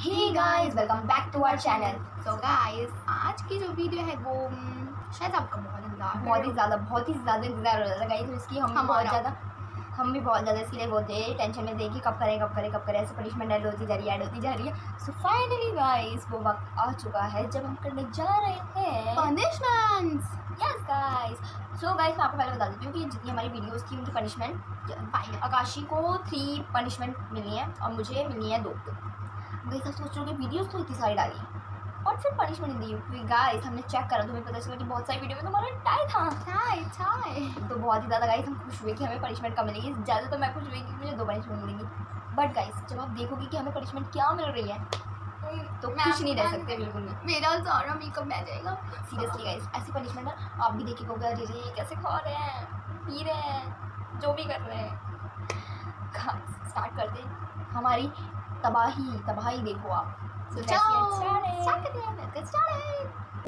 Hey guys, welcome back to our channel. So guys, आज की जो वीडियो है वो शायद आपका बहुत ही ज़्यादा इंतजार हो रहा था गाइस। इसकी हम भी बहुत ज़्यादा इसलिए वो थे टेंशन में थे कि कब करें ऐसे पनिशमेंट ऐड होती जा रही है। सो फाइनली गाइस वो वक्त आ चुका है जब हम करने जा रहे हैं punishments. Yes guys. So guys मैं आपको पहले बता देती हूँ कि जितनी हमारी वीडियोस थी उनकी पनिशमेंट आकाशी को 3 पनिशमेंट मिली है और मुझे मिली है 2। गाइस आप सोच रहे हो कि वीडियोस तो इतनी सारी डाली और फिर पनिशमेंट दी क्योंकि गाइस हमने चेक करा तो हमें पता चला कि बहुत सारी वीडियो में तुम्हारा टाई था। तो बहुत ही ज़्यादा गाइस हम खुश हुए कि हमें पनिशमेंट कम मिलेगी। ज़्यादा तो मैं खुश हुई कि मुझे 2 पनिशमेंट मिलेंगी। बट गाइस जब आप देखोगे कि हमें पनिशमेंट क्या मिल रही है तो खुश नहीं रह सकते बिल्कुल भी। मेरा सारा मेकअप में आ जाएगा सीरियसली गाइस, ऐसी पनिशमेंट है आप भी देखिए कहोगे अरे रे कैसे खा रहे हैं, पी रहे हैं, जो भी कर रहे हैं। स्टार्ट करते हमारी तबाही देखो आप। So start करते हैं। Let's get started.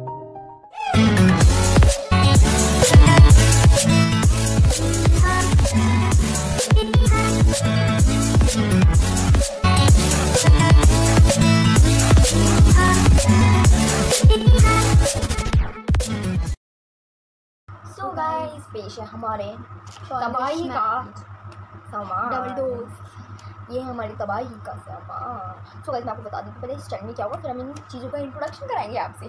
So guys, पेश है हमारे तबाही का सामान, डबल डोज। ये हमारी तबाही का सामान। सो गाइस मैं आपको बता दूँ पहले स्टार्ट में क्या होगा, फिर हम इन चीज़ों का इंट्रोडक्शन कराएंगे आपसे।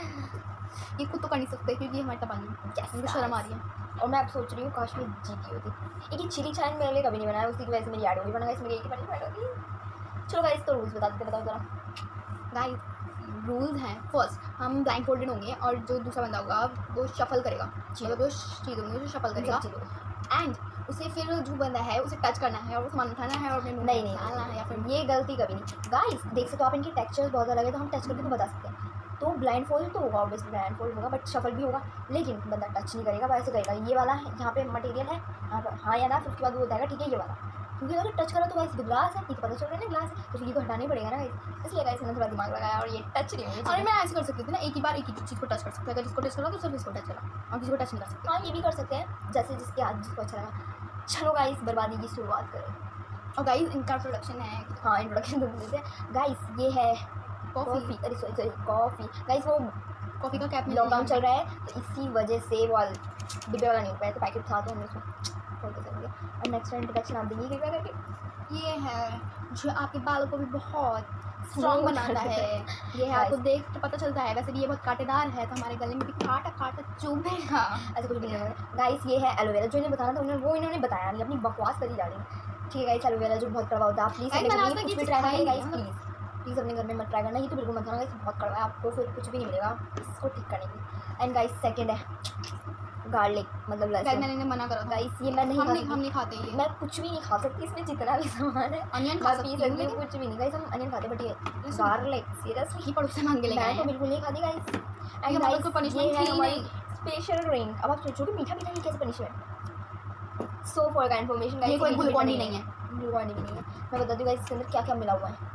ये खुद तो कर नहीं सकते क्योंकि हमारी तबाही है, शर्म आ रही है। और मैं अब सोच रही हूँ काश में जीती होती। एक चिली चाय मेरे लिए कभी नहीं बनाया, उसी की वजह से मेरी ऐड होगी, वरना इसमें एक ही पनिशमेंट होगी। चलो गाइस तो रूल्स बताओ जरा। गाइस रूल्स हैं, फर्स्ट हम ब्लाइंड फोल्डेड होंगे और जो दूसरा बंदा होगा वो शफल करेगा, मतलब वो चीज़ होंगी जो शफल करेगा एंड उसे फिर जो बंदा है उसे टच करना है और वो सामान उठाना है और अपने मुंह में डालना है या फिर ये गलती कभी नहीं। गाइस देख सकते हो आप इनके टेक्सचर्स बहुत अलग है तो हम टच करके तो बता सकते हैं। तो ब्लाइंड फोल्ड तो होगा, ऑब्वियसली ब्लाइंड फोल्ड होगा बट शफल भी होगा, लेकिन बंदा टच नहीं करेगा, वैसे करेगा ये वाला है जहाँ पे मटेरियल है यहाँ पर हाँ या ना, फिर उसके बाद वो बताएगा ठीक है ये वाला, क्योंकि अगर टच करा तो गाइस तो ग्लास है, ये तो पता चल रहा है ना ग्लास है, तो ये तो हटाना ही पड़ेगा ना गाइस। इसलिए गाइस मैंने थोड़ा दिमाग लगाया और ये टच नहीं होगी। और मैं ऐसे कर सकती थी ना, एक ही बार एक ही चीज़ को टच कर सकते हैं, अगर जिसको टच करा तो सिर्फ इसको टच करा और किसी को टच नहीं कर सकते। हाँ ये भी कर सकते हैं, जैसे जिसके हाथ जिसको अच्छा लगा। चलो गाइस बर्बादी की शुरुआत करें। और गाइस इनका इंट्रोडक्शन है, हाँ इंट्रोडक्शन तो देते हैं। गाइस ये है कॉफ़ी, अरे सॉरी कॉफ़ी। गाइस वो कॉफ़ी का कैप लॉकडाउन चल रहा है तो इसी वजह से वो डिब्बे वाला नहीं हो पाया, तो पैकेट था तो हमने उसमें खोलते चल गया। और नेक्स्ट इंट्रोडक्शन आप देंगे क्या करके। ये है जो आपके बालों को भी बहुत स्ट्रॉन्ग बनाता है। ये है आपको देख तो पता चलता है, वैसे भी ये बहुत कांटेदार है तो हमारे गले में भी कांटा चुभेगा। ऐसा कुछ भी नहीं है गाइस। ये है एलोवेरा, जो इन्हें बताना था इन्होंने बताया नहीं, अपनी बकवास करी जा रही है। ठीक है गाइस, एलोवेरा जो बहुत कड़वा होता है, आप प्लीज़ अपने घर में ट्राई करें गाइस, प्लीज़ अपने घर में मत ट्राई करना, ये तो बिल्कुल मत करना गाइस, बहुत कड़वा है, आपको फिर कुछ भी नहीं मिलेगा इसको ठीक करने के। एंड गाइस सेकंड है गार्लिक, मतलब लहसुन। मैंने मना करा था गाइस ये मैं नहीं हम नहीं खाते, ये मैं कुछ भी नहीं खा सकती, इसमें जितना भी सामान है अनियन खा सकती हूँ, कुछ भी नहीं गाइस, हम अनियन खाते बट ये गार्लिक सीरियसली पड़ोस से मांग के लेके मैं तो बिल्कुल नहीं खाती गाइस। एंड गाइस को पनिशमेंट है हमारी स्पेशल ड्रिंक। अब आप सोचोगे मीठा ये कैसे पनिशमेंट। सो फॉर का इन्फॉर्मेशन गाइस, ये कोई ग्लूकोन डी नहीं है, ग्लूकोन डी भी नहीं है। मैं बता दूँ गाइस इसके अंदर क्या क्या मिला हुआ है।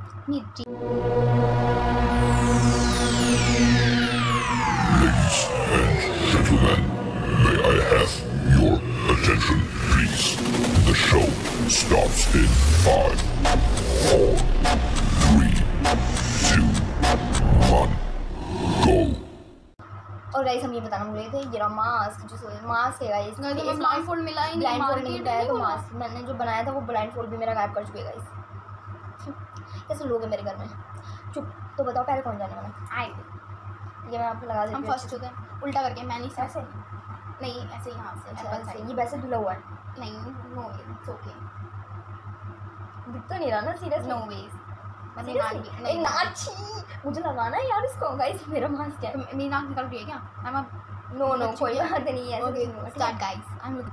Your attention, please. The show starts in 5, 4, 3, 2, 1, go. और गाइस हम ये बताना भूल गए थे, ये रहा मास्क, जो मास्क है गाइस, ब्लाइंड फोल्ड मिला ही नहीं, ब्लाइंड फोल्ड नहीं मिला है तो मास्क मैंने जो बनाया था वो ब्लाइंड फोल्ड भी मेरा गायब कर चुके गाइस। कैसे लोग हैं मेरे घर में। चुप, तो बताओ पहले कौन जाने वाला। आए ये मैं आपको लगा देती हम हूँ फर्स्ट होते हैं उल्टा करके, मैंने ऐसे नहीं ऐसे यहाँ से ऐसे ये वैसे धुला हुआ है नहीं, नो इट्स ओके, दिख तो नहीं रहा ना सीरियस, नो वेज। नहीं नाची मुझे लगाना है यार इसको गाइस, मेरा मास्क है। मेरी नाक निकल रही है क्या? आई एम नो कोई बात नहीं है। Okay start guys, I am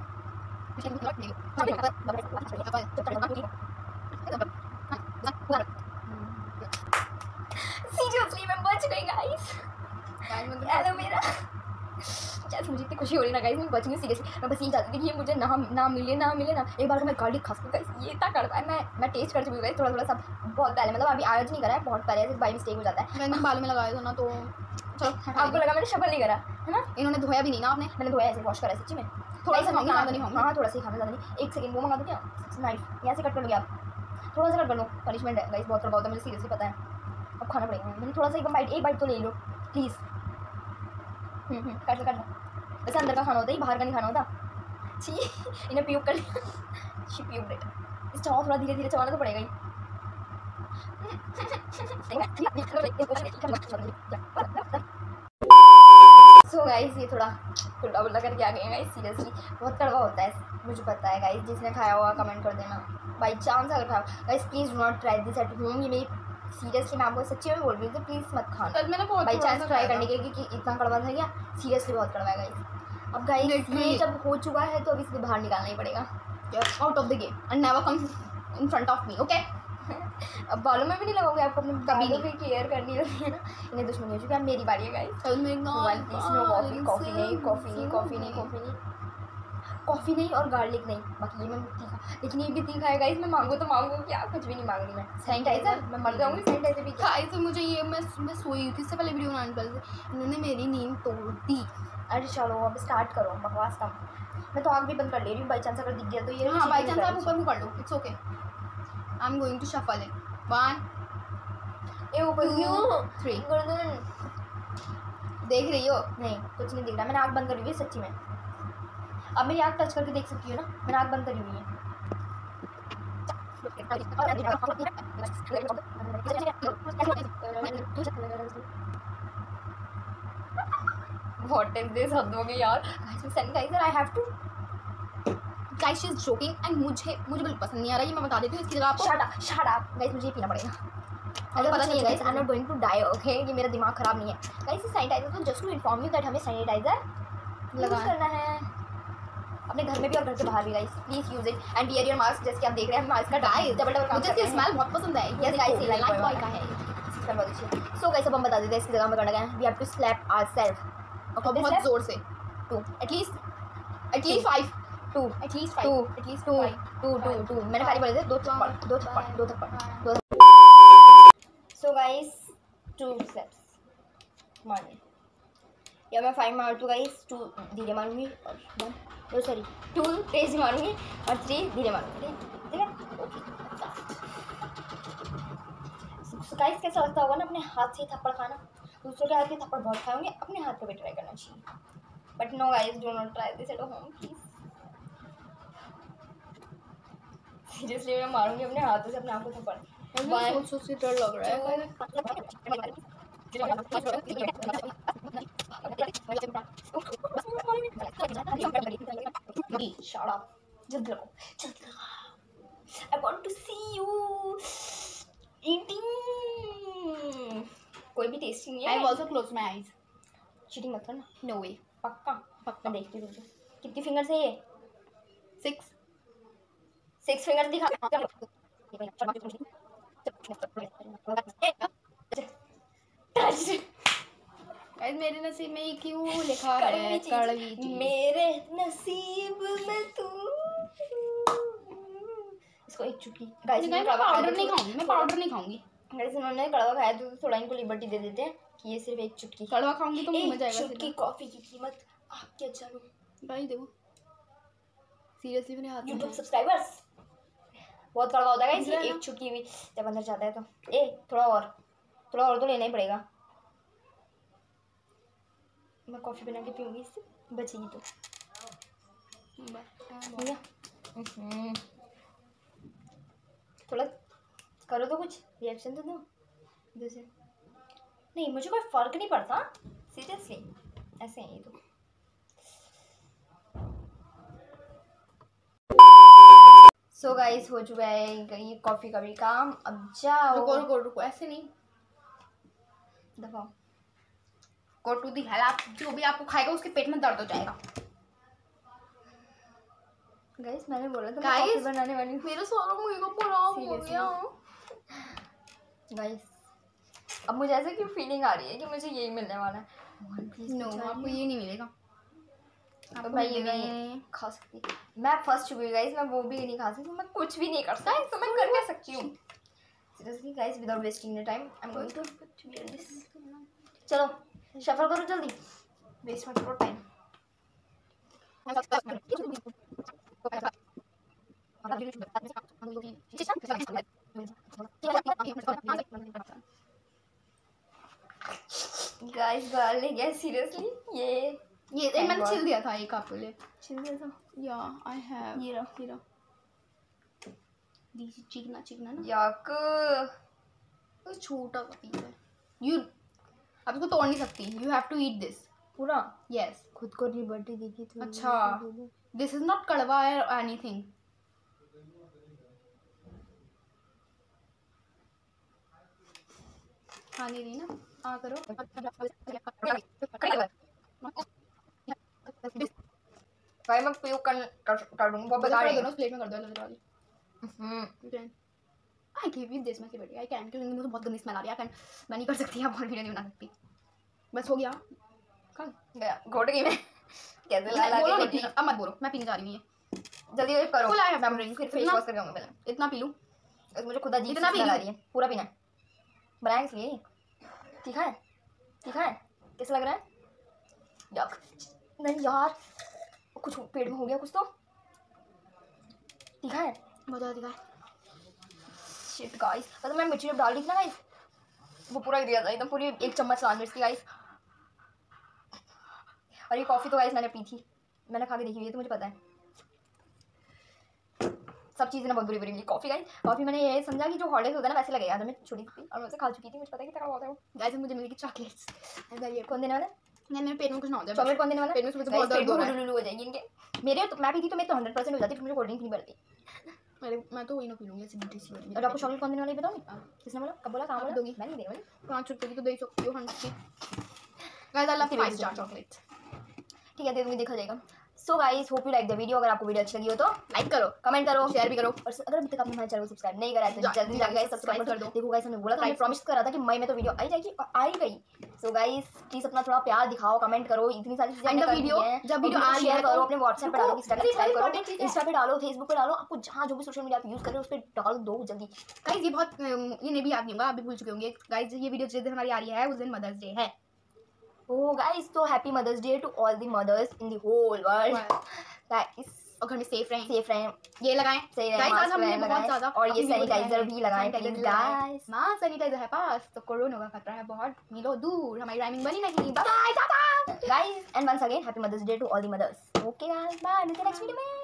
seriously मैं बच गई गाइस। एलोवेरा जैसे मुझे इतनी खुशी हो रही ना गाइस, मैं बच गई सीरियसली। मैं बस यही चाहती थी कि ये मुझे ना मिले ना। एक बार को मैं गार्लिक खा सकूँ गाइस, ये इतना कड़वा है। मैं टेस्ट कर चुकी हूँ गाइस थोड़ा सब, बहुत पहले, मतलब अभी आज नहीं करा है, बहुत पहले, बाई मिस्टेक हो जाता है। मैंने बालों में लगाया था ना, तो चलो आपको लगा मैंने शफल नहीं करा है ना। इन्होंने धोया भी नहीं ना आपने, मैंने धोया ऐसे वॉश करा सच्ची में, थोड़ा सा खाना नहीं। हाँ थोड़ा सा ही खाना ज़्यादा नहीं। एक सेकंड वो मंगा दो क्या, नाइफ यहाँ से कट कर लोगे आप। थोड़ा सा कट कर लो, पनिशमेंट है गाइस, बहुत कड़वा होता है, मुझे सीरियसली पता है। अब खाना पड़ेगा, मैंने थोड़ा सा एक बाइट तो ले लो प्लीज़। काट लो। वैसे अंदर का खाना होता है, बाहर का नहीं खाना होता। छी, इन्हें प्यूक कर लिया। She puke it. इस चबाओ, थोड़ा धीरे धीरे चबाना तो पड़ेगा ही। सो गाइस ये थोड़ा उल्टा उल्टा करके आ गए हैं गाइस, सीरियसली बहुत कड़वा होता है, मुझे पता है गाइस। जिसने खाया होगा कमेंट कर देना बाई चांस अगर खाया guys. Please do not try this at home. ये मेरी सीरियसली मैं आपको सच्ची में बोल रही हूँ, प्लीज़ मत खाना बाई चांस ट्राई करने के कि इतना कड़वा था क्या। सीरियसली बहुत कड़वा है गाइस। अब गाइस ये जब हो चुका है तो अब इसको बाहर निकालना ही पड़ेगा, out of the game and never come in front of me, okay. अब बालों में भी नहीं लगाओगे, आपको अपने बालों की केयर करनी होती है ना। इन्हें दुश्मनी हो चुकी है, अब मेरी बारी है गाइस। कॉफ़ी नहीं और गार्लिक नहीं, बाकी ये मैं तीखा, लेकिन ये भी तीखा है गाइस। मैं मांगू तो मांगू क्या, कुछ भी नहीं मांग रही मैं। सैनिटाइजर, मैं मर जाऊँगी सैनिटाइजर भी। गाइस तो मुझे ये मैं सोई थी, इससे पहले वीडियो बनाने पहले इन्होंने मेरी नींद तोड़ दी। अरे चलो अब स्टार्ट करो, बकवास कम। मैं तो आग भी बंद कर ले रही हूँ, बाई चांस अगर दिख गया तो ये। हाँ बाई चांस आप ऊपर कर लो, it's okay. I am going to shuffle it 1 2 3। देख रही हो? नहीं कुछ नहीं दिख रहा, मैंने आग बंद करी हुई है सच्ची में। अब मेरी आग टच करके देख सकती हो ना, मैंने आग बंद करी हुई है। What is this? हद हो गई यार। Sanitizer I have to. Guys she is joking and मुझे बिल्कुल पसंद नहीं आ रहा है। ये मैं बता देती हूँ इसकी जगह आपको। शट अप गाइस, मुझे पीना पड़ेगा। अगर पता नहीं है guys, I am not going to die, okay. ये मेरा दिमाग खराब नहीं है गाइस। ये सैनिटाइजर तो just to inform you that हमें सैनिटाइजर यूज करना है अपने घर में भी और घर के बाहर भी guys. Please use it and wear your mask. जैसे कि आप देख रहे हैं मास्क का गाइस डबल मुझे इसकी स्मेल बहुत पसंद है। यस गाइस, ये लाइफ बॉय का है। सो गाइस अब हम बता देते हैं इसकी जगह में करना क्या है। We have to slap ourselves, और बहुत जोर से 2 एटलीस्ट 5 2 एटलीस्ट 5 मैंने पहले बोले थे 2 थप्पड़। सो गाइस 2 स्टेप्स मारने, या मैं 5 मार दूँ गाइस, 2 धीरे मारूंगी और 2 तेज मारूंगी और 3 धीरे मारूंगी, ठीक है ओके। गाइस कैसा लगता होगा ना अपने हाथ से थप्पड़ खाना। दूसरों के हाथ के थप्पड़ बहुत खाए होंगे, अपने हाथ पे भी ट्राई करना चाहिए। But no guys, do not try this at home please. Seriously मैं मारूंगी अपने हाथों से अपने आप को थप्पड़। सोच से डर लग रहा है। Shut up. जल्दी लगाओ, जल्दी लगाओ। I want to see you eating. कोई भी टेस्टी नहीं है। I also close my eyes. Cheating मत करना। No way. पक्का देखती हूँ। कितनी फिंगर्स है ये? 6 फिंगर्स दिखा। मेरे नसीब में क्यों लिखा है कड़वी चीज? मेरे नसीब में तू। इसको एक चुटकी गाइस, मैं पाउडर नहीं खाऊंगी। गाइस इन्होंने कड़वा खाया तो थोड़ा इनको लिबर्टी दे देते हैं कि ये सिर्फ एक चुटकी कड़वा खाऊंगी तो मुंह में जाएगा। चुटकी कॉफी की कीमत आपके अच्छा लो भाई। देखो सीरियसली मेरे हाथ में YouTube सब्सक्राइबर्स बहुत कड़वा होता है गाइस। एक चुटकी भी जब अंदर जाता है तो थोड़ा और तो लेना ही पड़ेगा। मैं कॉफ़ी बना के पीऊँगी, इससे बचेगी तो। थोड़ा करो तो कुछ रिएक्शन तो दो। जैसे नहीं, मुझे कोई फ़र्क नहीं पड़ता सीरियसली, ऐसे ही तो। सो गाइस हो चुका है ये कॉफ़ी का भी काम। अब जाओ। रुको ऐसे नहीं, दबाओ। Go to the hell. आप जो भी आपको खाएगा उसके पेट में दर्द हो जाएगा। गाइस मैंने बोला था गाइस कॉफी बनाने वाली हूँ। मेरे सारा मुंह को खराब हो गया। गाइस अब मुझे ऐसे क्यों फीलिंग आ रही है कि मुझे यही मिलने वाला है। नो आपको ये नहीं मिलेगा। तो मैं ये नहीं खा सकती। मैं फर्स्ट चुकी गाइस, मैं वो भी नहीं खा सकती। मैं कुछ भी नहीं कर सकती, तो मैं कर क्या सकती हूँ seriously guys. Without wasting the time I am going to do this. चलो शफल करो जल्दी, वेस्ट मत करो टाइम। गाइस गाल ले गया सीरियसली। ये मैंने छिल दिया था एक आपके लिए। छिल दिया था। या आई हैव ये रहा दिस चिकना ना याक। तो छोटा सा पीस है। यू अब इसको तोड़ नहीं सकती। You have to eat this पूरा। यस खुद को लिबर्टी देखी थी। अच्छा दिस इज नॉट कड़वा और एनीथिंग। खाने रही ना आ करो। भाई मैं पीऊ कर दूंगा बहुत बेकार है। दोनों प्लेट में कर दो अलग अलग। I give you this much बेटी आई कैन क्योंकि मुझे बहुत गंदी स्मेल आ रही है। मैं नहीं कर सकती अब और वीडियो नहीं बना सकती। बस हो गया खा गया घोट गई मैं। कैसे ला ला के रोटी अब मत बोलो मैं पीने जा रही हूँ ये जल्दी करो। फुल आई हैव ड्रिंक फिर फेस वॉश करके आऊंगा पहले। इतना पी लूँ मुझे खुद अजीब इतना सी स्मेल आ रही है। पूरा पीना है। बनाया इसलिए तीखा है कैसा लग रहा है? यक नहीं यार कुछ पेट में हो गया कुछ तो। तीखा है बहुत ज़्यादा तीखा है। शिट गाइस मतलब मैं मिर्ची जब डाल रही थी ना गाइस वो पूरा गिर गया था एकदम पूरी 1 चम्मच लाल मिर्च की गाइस। और ये कॉफ़ी तो गाइस मैंने पी थी मैंने खा के देखी हुई है तो मुझे पता है सब चीज़ें ना बहुत बुरी मिली। कॉफ़ी गाइस कॉफ़ी मैंने ये समझा कि जो हॉलिडेज होता है ना वैसे लगेगा। जब मैं छोटी थी और मैं उसे खा चुकी थी मुझे पता है कि क्या होता है वो। गाइस मुझे मिलेगी चॉकलेट्स कौन देने वाला है? नहीं मेरे पेट में कुछ ना हो जाए। चॉकलेट कौन देने वाला? पेट में सुबह बहुत दर्द हो रहा है। हो जाएगी इनके। मेरे तो मैं पीती तो मेरे तो 100% हो जाती फिर मुझे कोल्ड ड्रिंक नहीं पड़ती। मैं तो वही ना पी लूँगी एसिडिटी सी वाली। और आपको चॉकलेट कौन देने वाला है बताओ? किसने बोला? कब बोला? कहाँ बोला? दोगी मैं नहीं देने वाली। 5 रुपये की तो दे सकती हो 100 की। Guys I love 5 star chocolate. ठीक है दे दूँगी देखा जाएगा। So guys hope you like the video. अगर आपको वीडियो अच्छी लगी हो तो लाइक करो कमेंट करो शेयर भी करो और अगर अभी तक आपने हमारे चैनल को सब्सक्राइब नहीं करा है तो जल्दी जाके गाइस सब्सक्राइब कर दो। देखो गाइस हमने बोला था हमने प्रॉमिस करा था कि मई में तो वीडियो आई जाएगी और आई गई। सो गाइस प्लीज अपना थोड़ा प्यार दिखाओ कमेंट करो इतनी सारी चीजें एंड द वीडियो जब वीडियो आ रही है करो अपने व्हाट्सएप पे डालो इंस्टा इंस्टा पे डालो फेसबुक पे डालो आपको जहाँ जो भी सोशल मीडिया आप यूज कर रहे हो उस पर डाल दो जल्दी। गाइस ये बहुत ये नहीं भी याद नहीं होगा आप भी भूल चुके होंगे। गाइस ये वीडियो जिस दिन हमारी आ रही है उस दिन मदर्स डे है। ओह गाइस तो happy mother's day to all the mothers in the whole world. Guys और घर में सेफ रहें ये लगाएं सही गाइस आज हमने बहुत ज्यादा और ये सैनिटाइजर भी लगाएं प्लीज गाइस। मां सैनिटाइजर है पास तो कोरोना का खतरा है बहुत मिलो दूर। हमारी राइमिंग बनी नहीं। Bye bye tata guys and once again happy mother's day to all the mothers. Okay guys bye मिलते हैं नेक्स्ट वीडियो में।